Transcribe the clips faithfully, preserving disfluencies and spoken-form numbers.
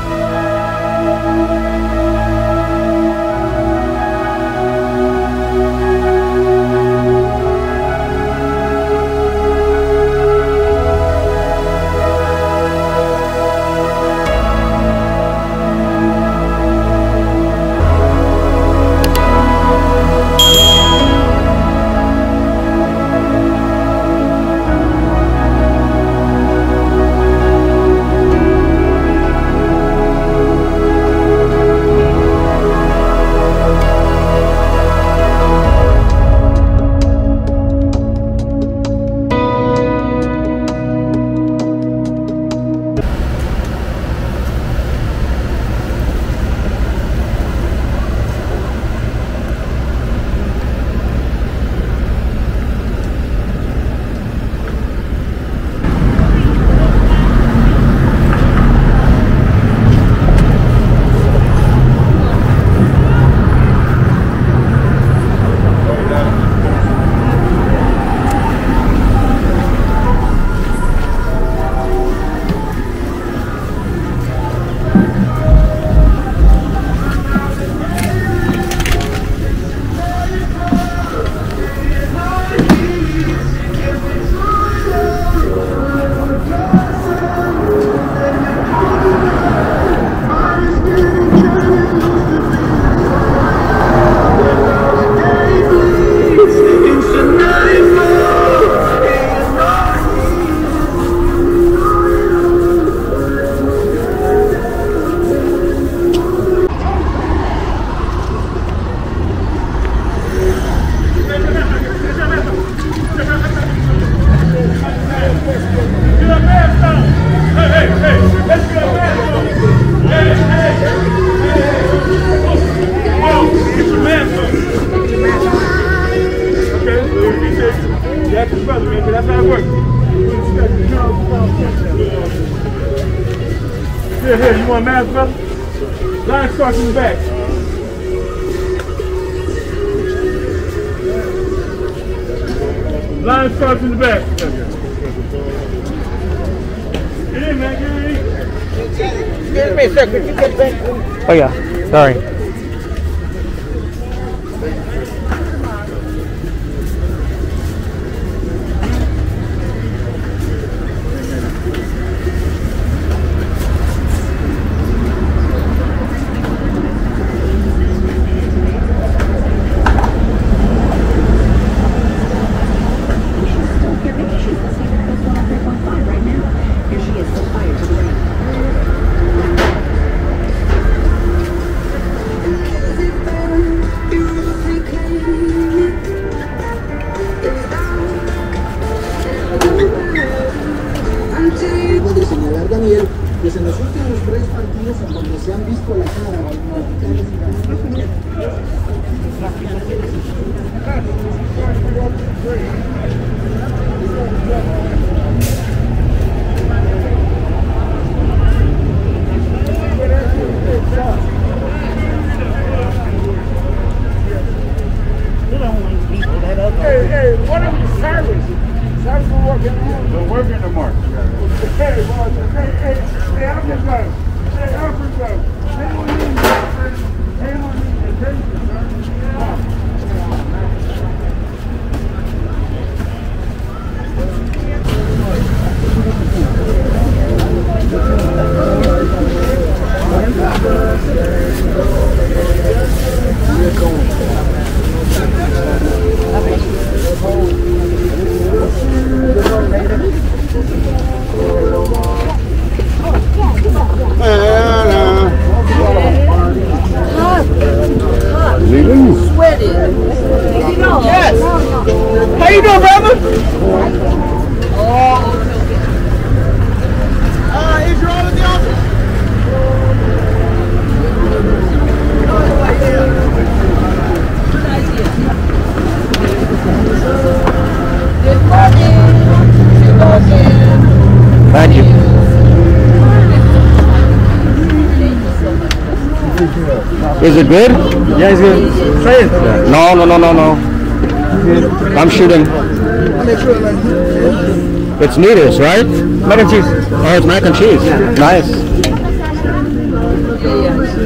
Here, here, you want a mask, brother? Line starts in the back. Line starts in the back. Get in, man, get in. Excuse me, sir, could you get back? Oh, yeah, sorry. Pues en los últimos tres partidos en donde se han visto la cara Hey, hey, what are the service? Service are working on. They're working the mark. Hey, boy, hey, hey, hey, Africa. Hey, Africa. Hey, on these, hey, on these, hey, Sweaty. Yes. How you doing, brother? Uh, is your all in the office? Good morning. Good morning. Thank you. Is it good? Yeah, it's good. Try it. Yeah. No, no, no, no, no. I'm shooting. It's noodles, right? Mac and cheese. Oh, it's mac and cheese. Yeah. Nice.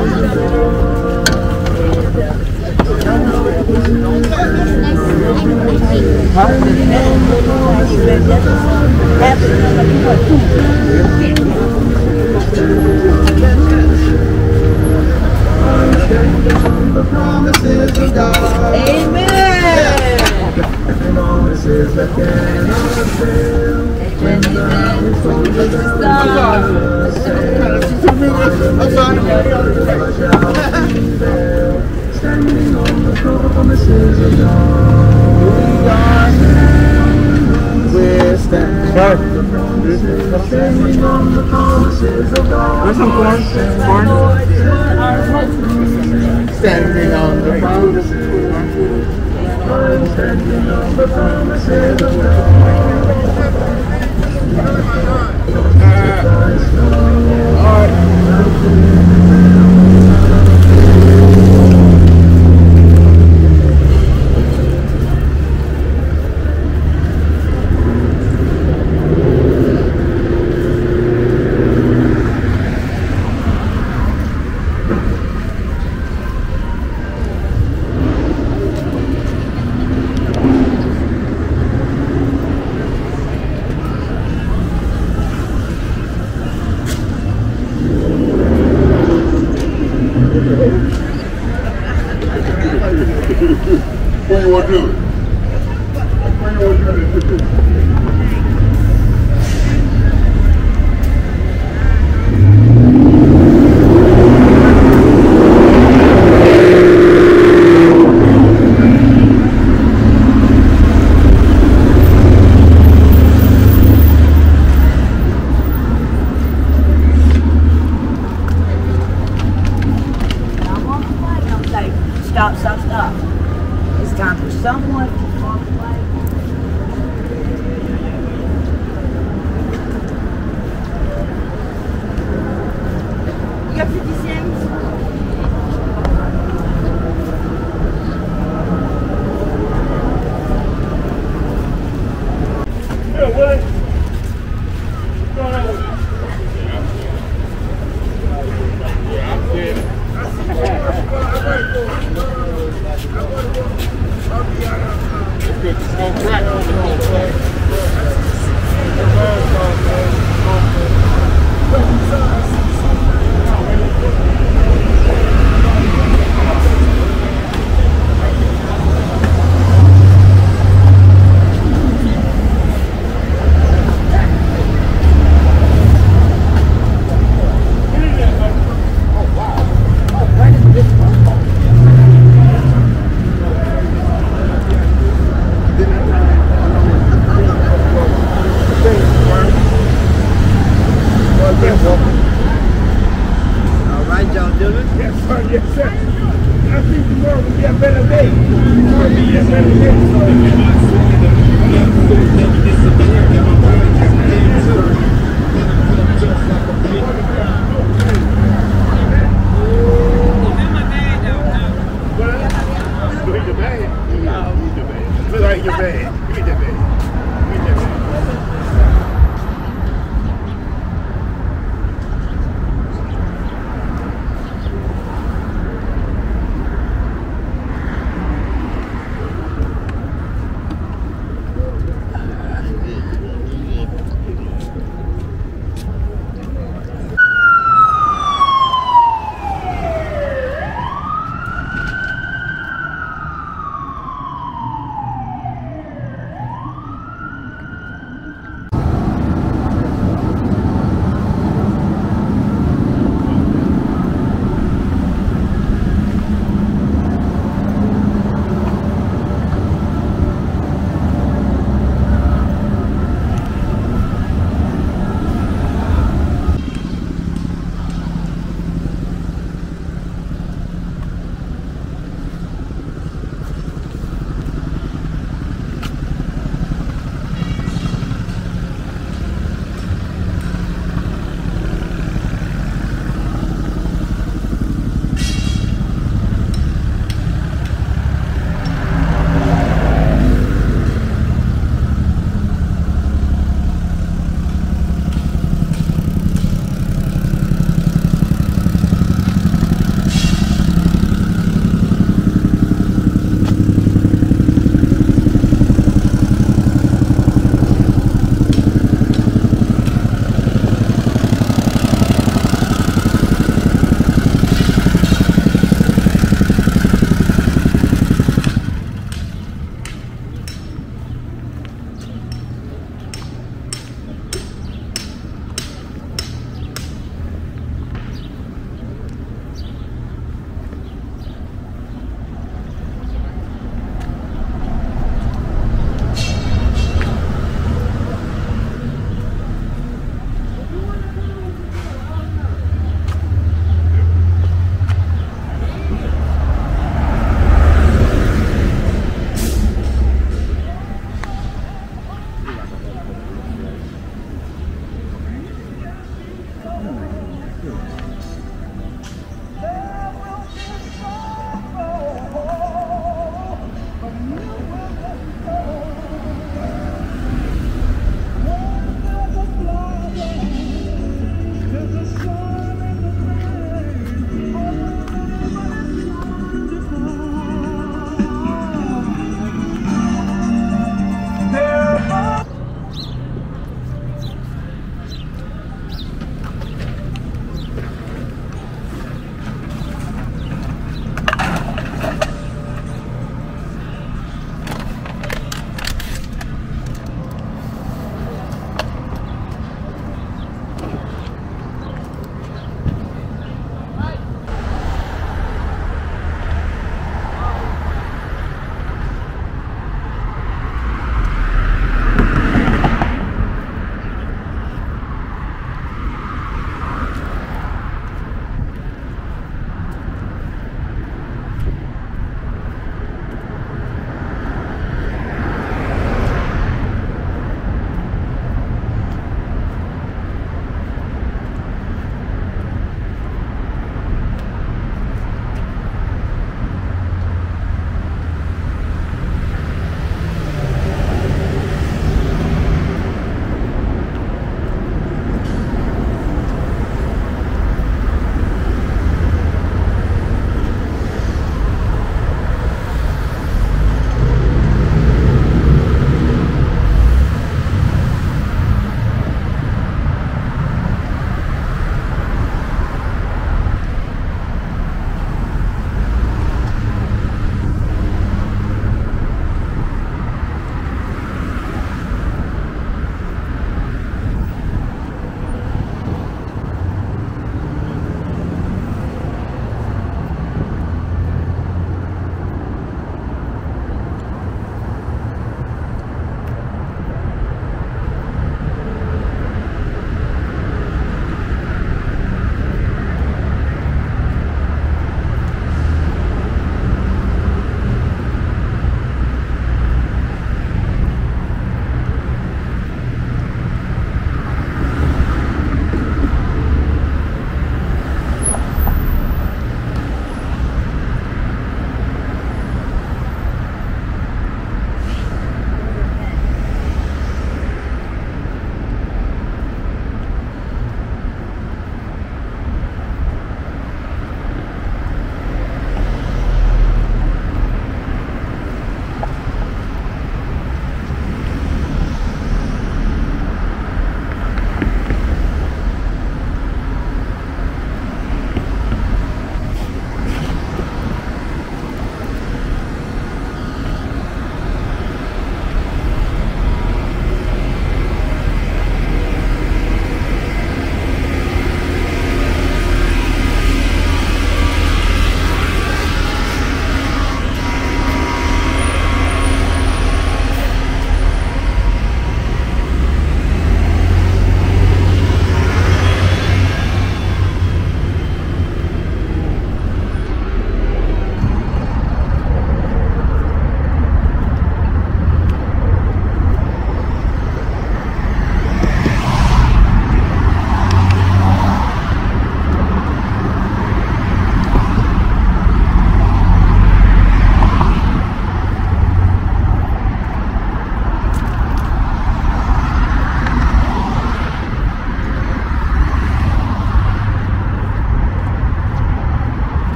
Standing on the promises of God. We are standing. We're standing. Standing on the promises of God. There's some corn. Corn. Standing on the promises. I'm standing on the promises of God. All right. What do you want to do? What do you want to do? Stop, stop, stop. It's time for someone to walk away. You got fifty cents? Yeah, what? What's going on with you? Yeah, I'm kidding. It's good. It's going to crack. All right, y'all doing? Yes, sir. Yes, sir. I think tomorrow will be a better day. Tomorrow will be a better day.